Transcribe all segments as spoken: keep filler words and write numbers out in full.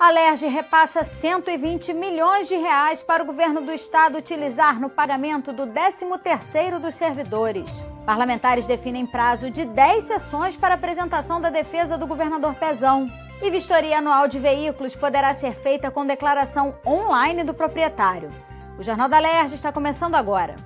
A Alerj repassa cento e vinte milhões de reais para o governo do estado utilizar no pagamento do décimo terceiro dos servidores. Parlamentares definem prazo de dez sessões para apresentação da defesa do governador Pezão. E vistoria anual de veículos poderá ser feita com declaração online do proprietário. O Jornal da Alerj está começando agora.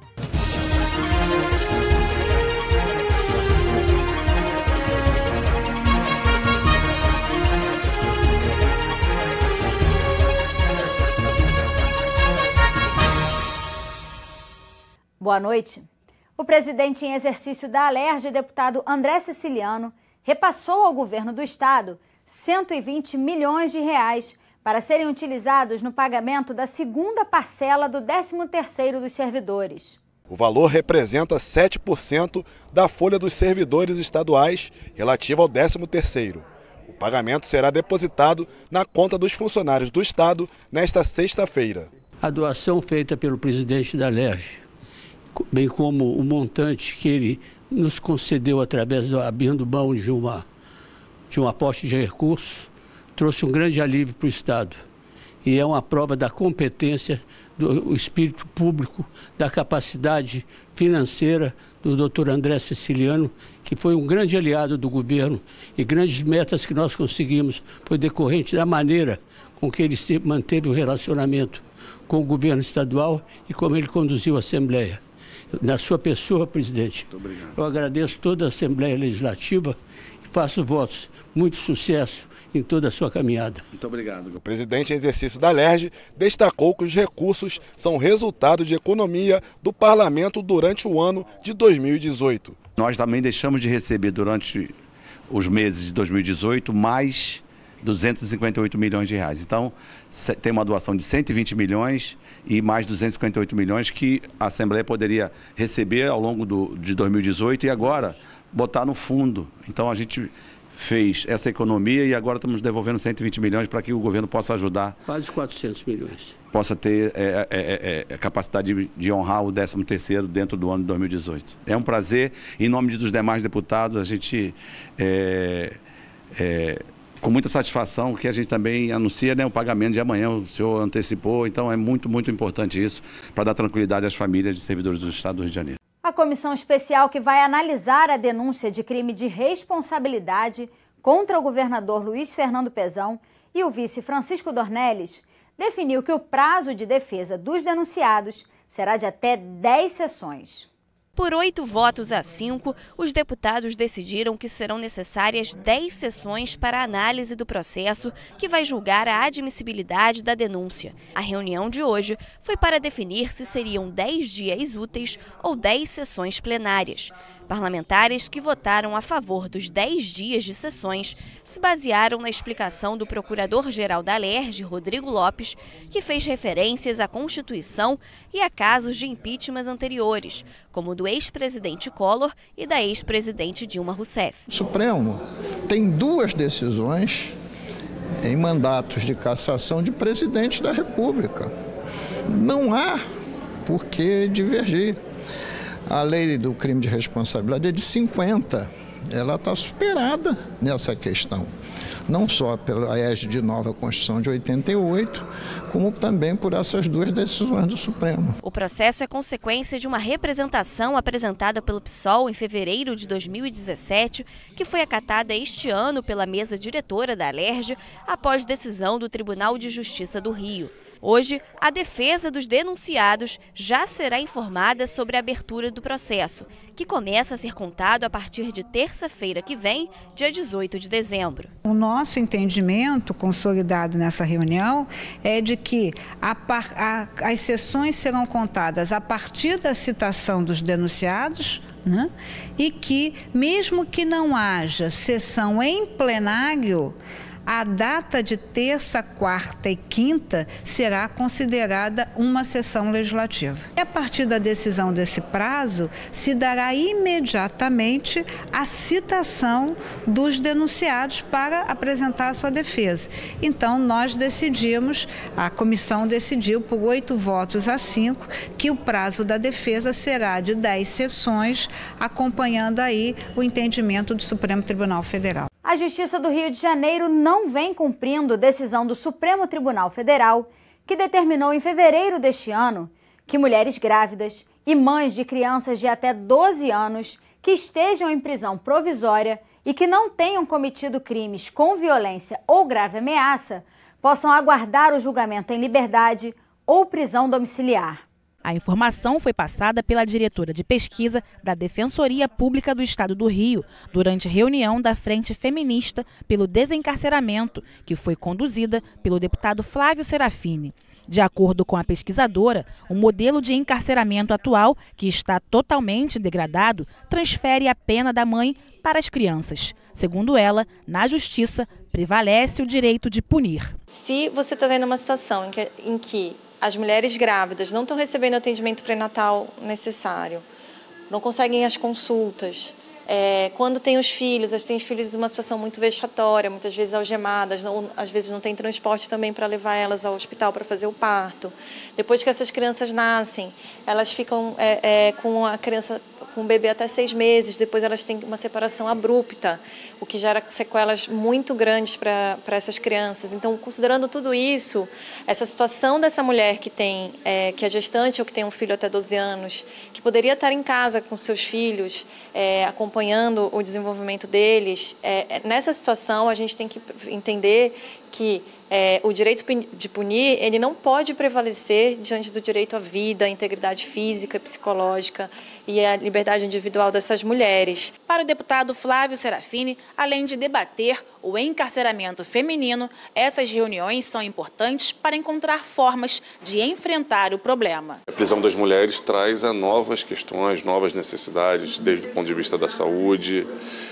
Boa noite. O presidente em exercício da Alerj, deputado André Siciliano, repassou ao governo do estado cento e vinte milhões de reais para serem utilizados no pagamento da segunda parcela do décimo terceiro dos servidores. O valor representa sete por cento da folha dos servidores estaduais relativa ao décimo terceiro. O pagamento será depositado na conta dos funcionários do estado nesta sexta-feira. A doação feita pelo presidente da Alerj, bem como o montante que ele nos concedeu através do abrindo mão de uma, de um aporte de recursos, trouxe um grande alívio para o Estado. E é uma prova da competência, do espírito público, da capacidade financeira do doutor André Siciliano, que foi um grande aliado do governo, e grandes metas que nós conseguimos foi decorrente da maneira com que ele se manteve o relacionamento com o governo estadual e como ele conduziu a Assembleia. Na sua pessoa, presidente, eu agradeço toda a Assembleia Legislativa e faço votos. Muito sucesso em toda a sua caminhada. Muito obrigado. O presidente em exercício da Alerj destacou que os recursos são resultado de economia do parlamento durante o ano de dois mil e dezoito. Nós também deixamos de receber durante os meses de dois mil e dezoito mais duzentos e cinquenta e oito milhões de reais. Então, tem uma doação de cento e vinte milhões e mais duzentos e cinquenta e oito milhões que a Assembleia poderia receber ao longo do, de dois mil e dezoito e agora botar no fundo. Então, a gente fez essa economia e agora estamos devolvendo cento e vinte milhões para que o governo possa ajudar. Quase quatrocentos milhões. Possa ter é, é, é, a capacidade de, de honrar o décimo terceiro dentro do ano de dois mil e dezoito. É um prazer. Em nome dos demais deputados, a gente... É, é, com muita satisfação que a gente também anuncia, né, o pagamento de amanhã, o senhor antecipou, então é muito, muito importante isso para dar tranquilidade às famílias de servidores do estado do Rio de Janeiro. A comissão especial que vai analisar a denúncia de crime de responsabilidade contra o governador Luiz Fernando Pezão e o vice Francisco Dornelles definiu que o prazo de defesa dos denunciados será de até dez sessões. Por oito votos a cinco, os deputados decidiram que serão necessárias dez sessões para a análise do processo que vai julgar a admissibilidade da denúncia. A reunião de hoje foi para definir se seriam dez dias úteis ou dez sessões plenárias. Parlamentares que votaram a favor dos dez dias de sessões se basearam na explicação do procurador-geral da Alerj, Rodrigo Lopes, que fez referências à Constituição e a casos de impeachment anteriores, como o do ex-presidente Collor e da ex-presidente Dilma Rousseff. O Supremo tem duas decisões em mandatos de cassação de presidente da República. Não há por que divergir. A lei do crime de responsabilidade é de cinquenta, ela está superada nessa questão. Não só pela égide de nova Constituição de oitenta e oito, como também por essas duas decisões do Supremo. O processo é consequência de uma representação apresentada pelo PSOL em fevereiro de dois mil e dezessete, que foi acatada este ano pela mesa diretora da Alerj após decisão do Tribunal de Justiça do Rio. Hoje, a defesa dos denunciados já será informada sobre a abertura do processo, que começa a ser contado a partir de terça-feira que vem, dia dezoito de dezembro. O nosso entendimento, consolidado nessa reunião, é de que a par, a, as sessões serão contadas a partir da citação dos denunciados, né? E que, mesmo que não haja sessão em plenário, a data de terça, quarta e quinta será considerada uma sessão legislativa. E a partir da decisão desse prazo, se dará imediatamente a citação dos denunciados para apresentar a sua defesa. Então, nós decidimos, a comissão decidiu por oito votos a cinco, que o prazo da defesa será de dez sessões, acompanhando aí o entendimento do Supremo Tribunal Federal. A Justiça do Rio de Janeiro não vem cumprindo decisão do Supremo Tribunal Federal, que determinou em fevereiro deste ano que mulheres grávidas e mães de crianças de até doze anos que estejam em prisão provisória e que não tenham cometido crimes com violência ou grave ameaça possam aguardar o julgamento em liberdade ou prisão domiciliar. A informação foi passada pela diretora de pesquisa da Defensoria Pública do Estado do Rio, durante reunião da Frente Feminista pelo Desencarceramento, que foi conduzida pelo deputado Flávio Serafini. De acordo com a pesquisadora, o modelo de encarceramento atual, que está totalmente degradado, transfere a pena da mãe para as crianças. Segundo ela, na justiça, prevalece o direito de punir. Se você está vendo uma situação em que, em que as mulheres grávidas não estão recebendo o atendimento pré-natal necessário, não conseguem as consultas, é, quando tem os filhos, elas têm os filhos em uma situação muito vexatória, muitas vezes algemadas, não, às vezes não tem transporte também para levar elas ao hospital para fazer o parto. Depois que essas crianças nascem, elas ficam é, é, com a criança, com o bebê até seis meses, depois elas têm uma separação abrupta, o que gera sequelas muito grandes para para essas crianças. Então, considerando tudo isso, essa situação dessa mulher que tem, é, que é gestante ou que tem um filho até doze anos, que poderia estar em casa com seus filhos, é, acompanhando o desenvolvimento deles, é, nessa situação a gente tem que entender que É, o direito de punir, ele não pode prevalecer diante do direito à vida, à integridade física, psicológica e à liberdade individual dessas mulheres. Para o deputado Flávio Serafini, além de debater o encarceramento feminino, essas reuniões são importantes para encontrar formas de enfrentar o problema. A prisão das mulheres traz a novas questões, novas necessidades, desde o ponto de vista da saúde,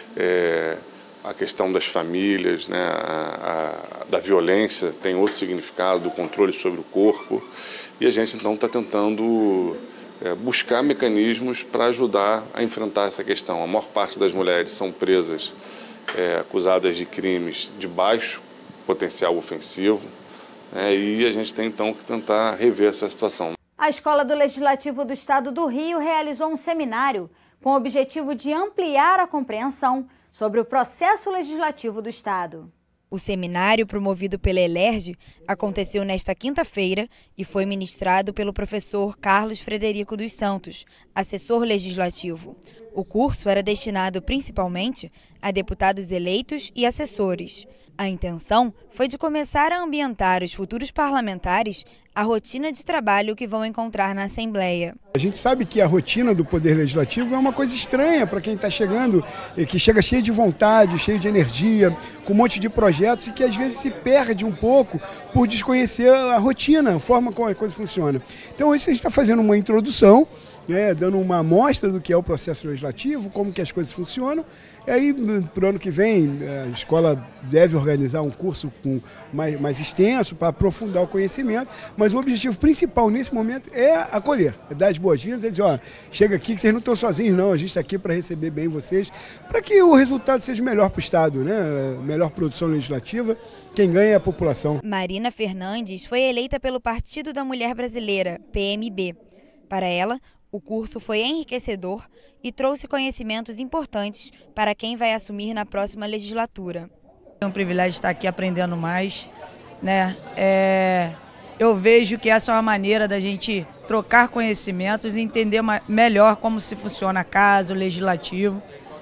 é... a questão das famílias, né, a, a, da violência tem outro significado, do controle sobre o corpo. E a gente então está tentando é, buscar mecanismos para ajudar a enfrentar essa questão. A maior parte das mulheres são presas, é, acusadas de crimes de baixo potencial ofensivo, né, e a gente tem então que tentar rever essa situação. A Escola do Legislativo do Estado do Rio realizou um seminário com o objetivo de ampliar a compreensão sobre o processo legislativo do Estado. O seminário, promovido pela Elerj, aconteceu nesta quinta-feira e foi ministrado pelo professor Carlos Frederico dos Santos, assessor legislativo. O curso era destinado principalmente a deputados eleitos e assessores. A intenção foi de começar a ambientar os futuros parlamentares a rotina de trabalho que vão encontrar na Assembleia. A gente sabe que a rotina do Poder Legislativo é uma coisa estranha para quem está chegando, que chega cheio de vontade, cheio de energia, com um monte de projetos e que às vezes se perde um pouco por desconhecer a rotina, a forma como a coisa funciona. Então, isso a gente está fazendo uma introdução, É, dando uma amostra do que é o processo legislativo, como que as coisas funcionam. E aí, para o ano que vem, a escola deve organizar um curso com mais, mais extenso para aprofundar o conhecimento, mas o objetivo principal nesse momento é acolher, é dar as boas-vindas, é dizer, ó, chega aqui que vocês não estão sozinhos não, a gente está aqui para receber bem vocês, para que o resultado seja melhor para o Estado, né? Melhor produção legislativa, quem ganha é a população. Marina Fernandes foi eleita pelo Partido da Mulher Brasileira, P M B. Para ela, o curso foi enriquecedor e trouxe conhecimentos importantes para quem vai assumir na próxima legislatura. É um privilégio estar aqui aprendendo mais, né? É, eu vejo que essa é uma maneira da gente trocar conhecimentos e entender melhor como se funciona a casa, o legislativo.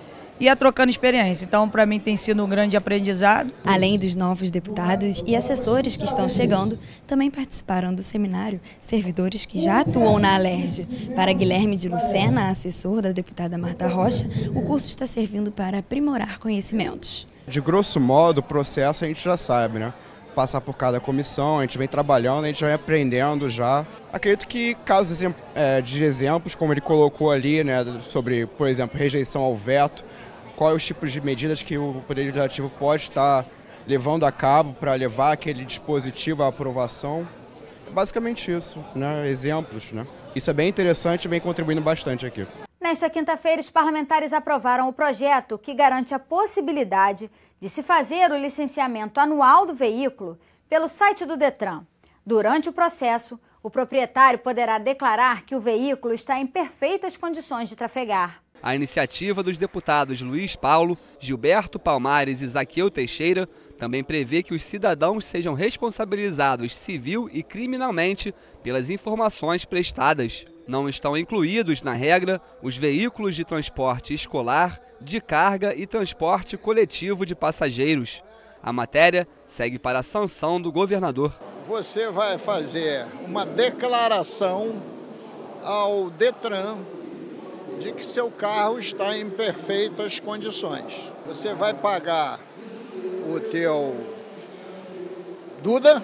E a trocando experiência. Então, para mim, tem sido um grande aprendizado. Além dos novos deputados e assessores que estão chegando, também participaram do seminário servidores que já atuam na Alerj. Para Guilherme de Lucena, assessor da deputada Marta Rocha, o curso está servindo para aprimorar conhecimentos. De grosso modo, o processo a gente já sabe, né? Passar por cada comissão, a gente vem trabalhando, a gente vai aprendendo já. Acredito que casos de exemplos, como ele colocou ali, né, sobre, por exemplo, rejeição ao veto, quais os tipos de medidas que o Poder Legislativo pode estar levando a cabo para levar aquele dispositivo à aprovação. É basicamente isso, né? Exemplos, né? Isso é bem interessante e vem contribuindo bastante aqui. Nesta quinta-feira, os parlamentares aprovaram o projeto que garante a possibilidade de se fazer o licenciamento anual do veículo pelo site do Detran. Durante o processo, o proprietário poderá declarar que o veículo está em perfeitas condições de trafegar. A iniciativa dos deputados Luiz Paulo, Gilberto Palmares e Zaqueu Teixeira também prevê que os cidadãos sejam responsabilizados civil e criminalmente pelas informações prestadas. Não estão incluídos na regra os veículos de transporte escolar, de carga e transporte coletivo de passageiros. A matéria segue para a sanção do governador. Você vai fazer uma declaração ao Detran de que seu carro está em perfeitas condições. Você vai pagar o teu Duda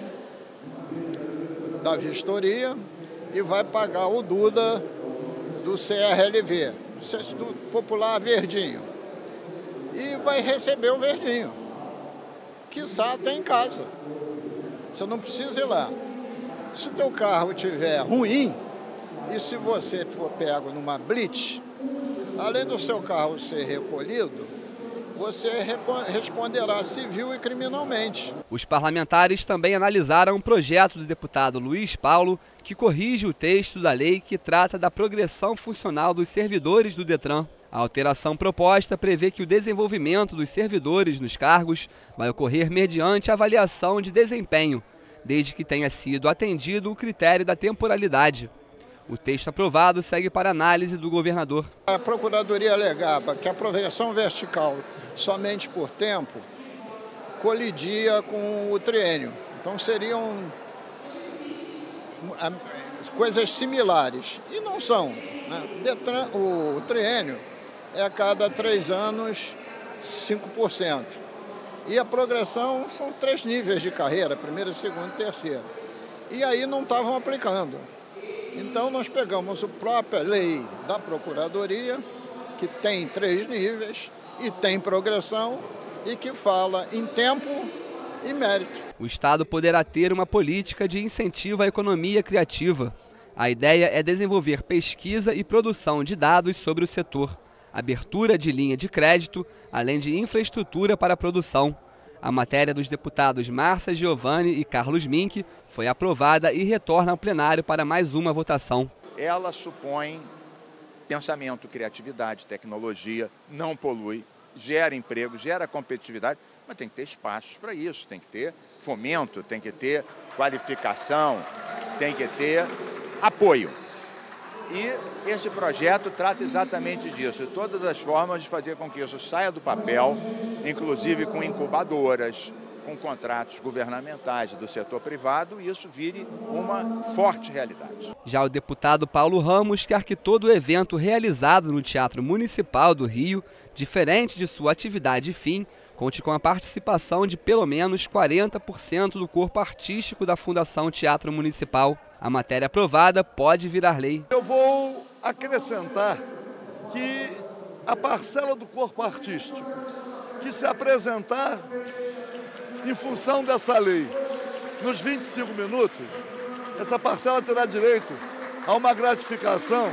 da vistoria e vai pagar o Duda do C R L V, do popular verdinho. E vai receber o verdinho. Quiçá até em casa. Você não precisa ir lá. Se o teu carro estiver ruim, e se você for pego numa blitz, além do seu carro ser recolhido, você responderá civil e criminalmente. Os parlamentares também analisaram um projeto do deputado Luiz Paulo que corrige o texto da lei que trata da progressão funcional dos servidores do Detran. A alteração proposta prevê que o desenvolvimento dos servidores nos cargos vai ocorrer mediante avaliação de desempenho, desde que tenha sido atendido o critério da temporalidade. O texto aprovado segue para análise do governador. A Procuradoria alegava que a progressão vertical somente por tempo colidia com o triênio. Então seriam coisas similares. E não são, né? Detran, o triênio é a cada três anos, cinco por cento. E a progressão são três níveis de carreira, primeiro, segundo e terceiro. E aí não estavam aplicando. Então nós pegamos a própria lei da Procuradoria, que tem três níveis e tem progressão e que fala em tempo e mérito. O Estado poderá ter uma política de incentivo à economia criativa. A ideia é desenvolver pesquisa e produção de dados sobre o setor, abertura de linha de crédito, além de infraestrutura para a produção. A matéria dos deputados Márcia Giovanni e Carlos Mink foi aprovada e retorna ao plenário para mais uma votação. Ela supõe pensamento, criatividade, tecnologia, não polui, gera emprego, gera competitividade, mas tem que ter espaços para isso, tem que ter fomento, tem que ter qualificação, tem que ter apoio. E esse projeto trata exatamente disso, de todas as formas de fazer com que isso saia do papel, inclusive com incubadoras, com contratos governamentais do setor privado, e isso vire uma forte realidade. Já o deputado Paulo Ramos quer que todo o evento realizado no Teatro Municipal do Rio, diferente de sua atividade fim, conte com a participação de pelo menos quarenta por cento do corpo artístico da Fundação Teatro Municipal. A matéria aprovada pode virar lei. Eu vou acrescentar que a parcela do corpo artístico que se apresentar em função dessa lei nos vinte e cinco minutos, essa parcela terá direito a uma gratificação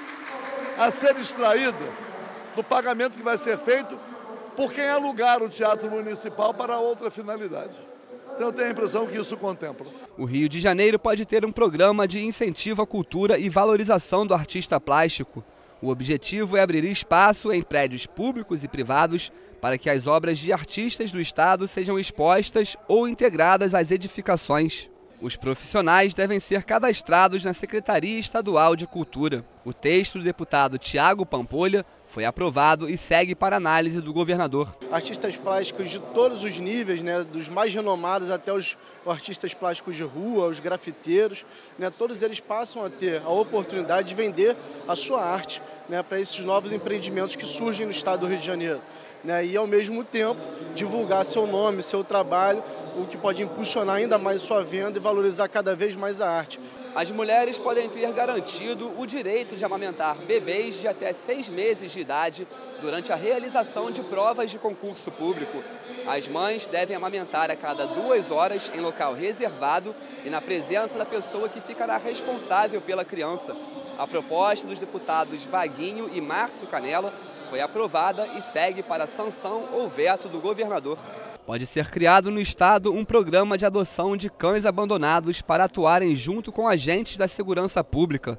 a ser extraída do pagamento que vai ser feito por quem alugar o Teatro Municipal para outra finalidade. Então eu tenho a impressão que isso contempla. O Rio de Janeiro pode ter um programa de incentivo à cultura e valorização do artista plástico. O objetivo é abrir espaço em prédios públicos e privados para que as obras de artistas do estado sejam expostas ou integradas às edificações. Os profissionais devem ser cadastrados na Secretaria Estadual de Cultura. O texto do deputado Tiago Pampolha foi aprovado e segue para análise do governador. Artistas plásticos de todos os níveis, né, dos mais renomados até os artistas plásticos de rua, os grafiteiros, né, todos eles passam a ter a oportunidade de vender a sua arte, né, para esses novos empreendimentos que surgem no estado do Rio de Janeiro. Né, e, ao mesmo tempo, divulgar seu nome, seu trabalho, o que pode impulsionar ainda mais sua venda e valorizar cada vez mais a arte. As mulheres podem ter garantido o direito de amamentar bebês de até seis meses de idade durante a realização de provas de concurso público. As mães devem amamentar a cada duas horas em local reservado e na presença da pessoa que ficará responsável pela criança. A proposta dos deputados Vaguinho e Márcio Canella foi aprovada e segue para a sanção ou veto do governador. Pode ser criado no estado um programa de adoção de cães abandonados para atuarem junto com agentes da segurança pública.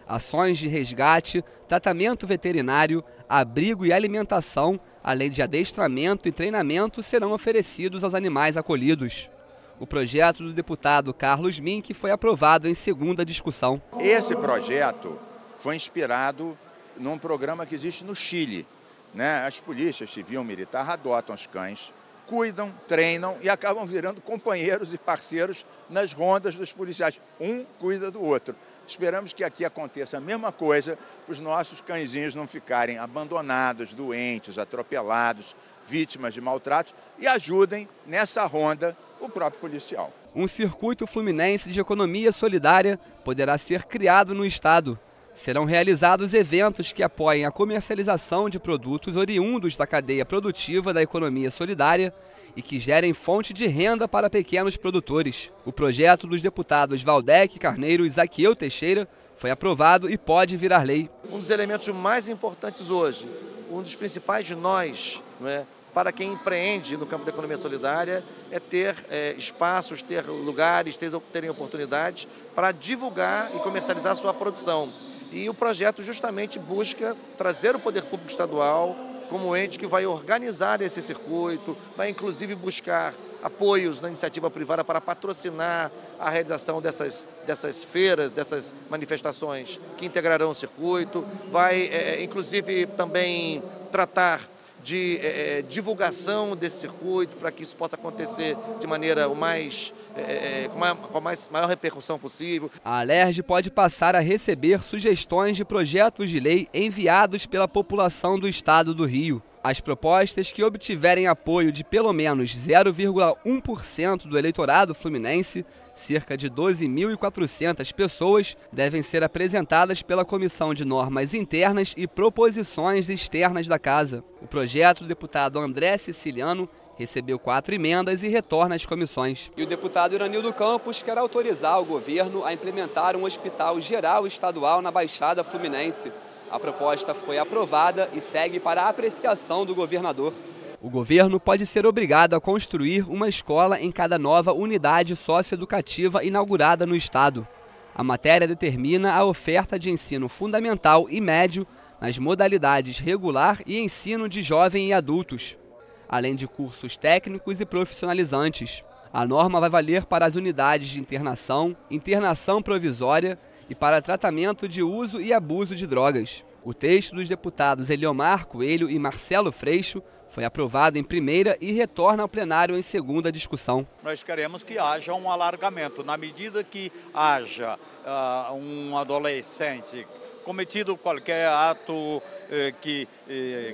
Ações de resgate, tratamento veterinário, abrigo e alimentação, além de adestramento e treinamento, serão oferecidos aos animais acolhidos. O projeto do deputado Carlos Mink foi aprovado em segunda discussão. Esse projeto foi inspirado num programa que existe no Chile, né? As polícias civil e militar adotam os cães, cuidam, treinam e acabam virando companheiros e parceiros nas rondas dos policiais. Um cuida do outro. Esperamos que aqui aconteça a mesma coisa, para os nossos cãezinhos não ficarem abandonados, doentes, atropelados, vítimas de maltratos, e ajudem nessa ronda o próprio policial. Um circuito fluminense de economia solidária poderá ser criado no estado. Serão realizados eventos que apoiem a comercialização de produtos oriundos da cadeia produtiva da economia solidária e que gerem fonte de renda para pequenos produtores. O projeto dos deputados Valdec Carneiro e Zaqueu Teixeira foi aprovado e pode virar lei. Um dos elementos mais importantes hoje, um dos principais de nós, não é, para quem empreende no campo da economia solidária, é ter é, espaços, ter lugares, ter, terem oportunidades para divulgar e comercializar a sua produção. E o projeto justamente busca trazer o poder público estadual como ente que vai organizar esse circuito, vai inclusive buscar apoios na iniciativa privada para patrocinar a realização dessas, dessas feiras, dessas manifestações que integrarão o circuito, vai é, inclusive também tratar de é, divulgação desse circuito para que isso possa acontecer de maneira o mais, é, com, a, com a mais, maior repercussão possível. A Alerj pode passar a receber sugestões de projetos de lei enviados pela população do estado do Rio. As propostas que obtiverem apoio de pelo menos zero vírgula um por cento do eleitorado fluminense, cerca de doze mil e quatrocentas pessoas, devem ser apresentadas pela Comissão de Normas Internas e Proposições Externas da Casa. O projeto do deputado André Siciliano recebeu quatro emendas e retorna às comissões. E o deputado Iranildo Campos quer autorizar o governo a implementar um hospital geral estadual na Baixada Fluminense. A proposta foi aprovada e segue para a apreciação do governador. O governo pode ser obrigado a construir uma escola em cada nova unidade socioeducativa inaugurada no estado. A matéria determina a oferta de ensino fundamental e médio nas modalidades regular e ensino de jovem e adultos, além de cursos técnicos e profissionalizantes. A norma vai valer para as unidades de internação, internação provisória e para tratamento de uso e abuso de drogas. O texto dos deputados Eliomar Coelho e Marcelo Freixo foi aprovado em primeira e retorna ao plenário em segunda discussão. Nós queremos que haja um alargamento. Na medida que haja uh, um adolescente cometido qualquer ato eh, que eh,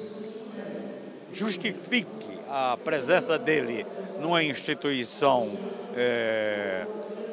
justifique a presença dele numa instituição, eh,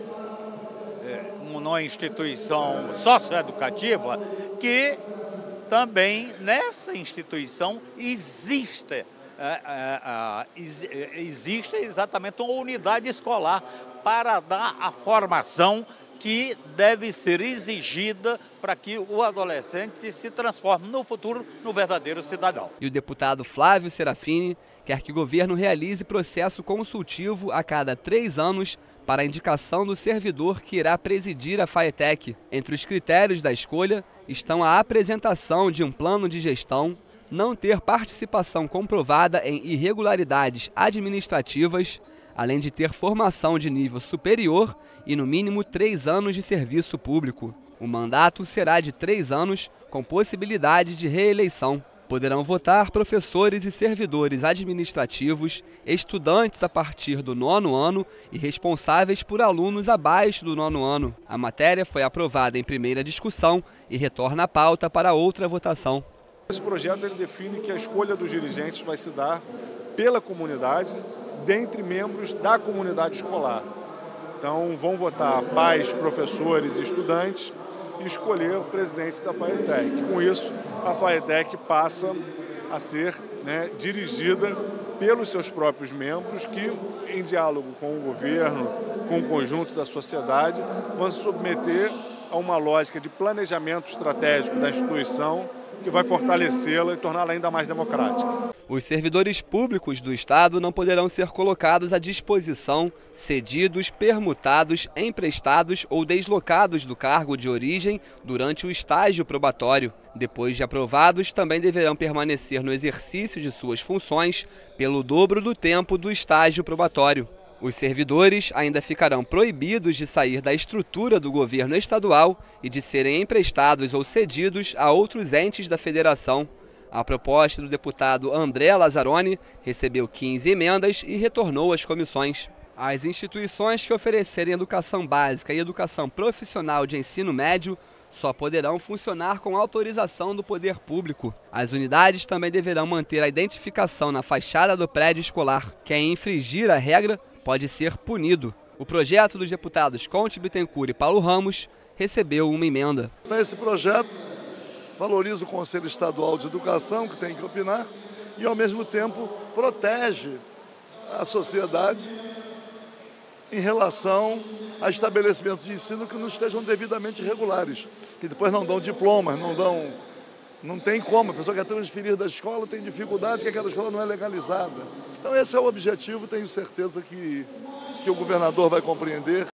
numa instituição socioeducativa, que também nessa instituição existe, é, é, é, existe exatamente uma unidade escolar para dar a formação que deve ser exigida para que o adolescente se transforme no futuro no verdadeiro cidadão. E o deputado Flávio Serafini quer que o governo realize processo consultivo a cada três anos para a indicação do servidor que irá presidir a FAETEC. Entre os critérios da escolha estão a apresentação de um plano de gestão, não ter participação comprovada em irregularidades administrativas, além de ter formação de nível superior e no mínimo três anos de serviço público. O mandato será de três anos, com possibilidade de reeleição. Poderão votar professores e servidores administrativos, estudantes a partir do nono ano e responsáveis por alunos abaixo do nono ano. A matéria foi aprovada em primeira discussão e retorna à pauta para outra votação. Esse projeto ele define que a escolha dos dirigentes vai se dar pela comunidade, dentre membros da comunidade escolar. Então vão votar pais, professores e estudantes e escolher o presidente da FAETEC. Com isso, a FAETEC passa a ser, né, dirigida pelos seus próprios membros que, em diálogo com o governo, com o conjunto da sociedade, vão se submeter a uma lógica de planejamento estratégico da instituição que vai fortalecê-la e torná-la ainda mais democrática. Os servidores públicos do Estado não poderão ser colocados à disposição, cedidos, permutados, emprestados ou deslocados do cargo de origem durante o estágio probatório. Depois de aprovados, também deverão permanecer no exercício de suas funções pelo dobro do tempo do estágio probatório. Os servidores ainda ficarão proibidos de sair da estrutura do governo estadual e de serem emprestados ou cedidos a outros entes da federação. A proposta do deputado André Lazzaroni recebeu quinze emendas e retornou às comissões. As instituições que oferecerem educação básica e educação profissional de ensino médio só poderão funcionar com autorização do poder público. As unidades também deverão manter a identificação na fachada do prédio escolar. Quem infringir a regra pode ser punido. O projeto dos deputados Conte Bittencourt e Paulo Ramos recebeu uma emenda. Esse projeto valoriza o Conselho Estadual de Educação, que tem que opinar, e ao mesmo tempo protege a sociedade em relação a estabelecimentos de ensino que não estejam devidamente regulares, que depois não dão diplomas, não dão, não tem como, a pessoa quer transferir da escola, tem dificuldade, que aquela escola não é legalizada. Então esse é o objetivo, tenho certeza que, que o governador vai compreender.